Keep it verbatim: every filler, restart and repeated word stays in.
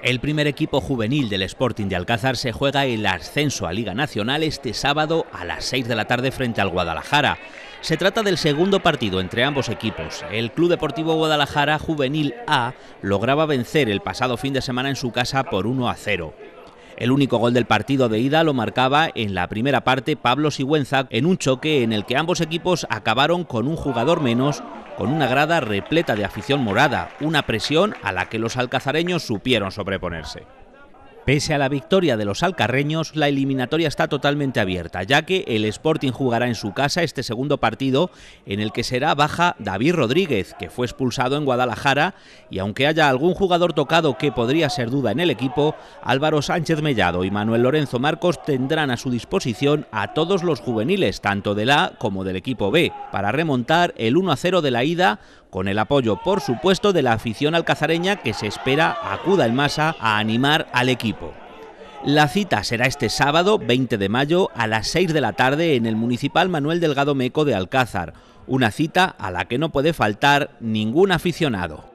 El primer equipo juvenil del Sporting de Alcázar se juega el ascenso a Liga Nacional este sábado a las seis de la tarde frente al Guadalajara. Se trata del segundo partido entre ambos equipos. El Club Deportivo Guadalajara Juvenil A lograba vencer el pasado fin de semana en su casa por uno a cero. El único gol del partido de ida lo marcaba en la primera parte Pablo Sigüenza en un choque en el que ambos equipos acabaron con un jugador menos, con una grada repleta de afición morada, una presión a la que los alcazareños supieron sobreponerse. Pese a la victoria de los alcarreños, la eliminatoria está totalmente abierta, ya que el Sporting jugará en su casa este segundo partido, en el que será baja David Rodríguez, que fue expulsado en Guadalajara, y aunque haya algún jugador tocado que podría ser duda en el equipo, Álvaro Sánchez Mellado y Manuel Lorenzo Marcos tendrán a su disposición a todos los juveniles, tanto del A como del equipo B, para remontar el uno a cero de la ida, con el apoyo, por supuesto, de la afición alcazareña, que se espera acuda en masa a animar al equipo. La cita será este sábado, veinte de mayo, a las seis de la tarde en el Municipal Manuel Delgado Meco de Alcázar, una cita a la que no puede faltar ningún aficionado.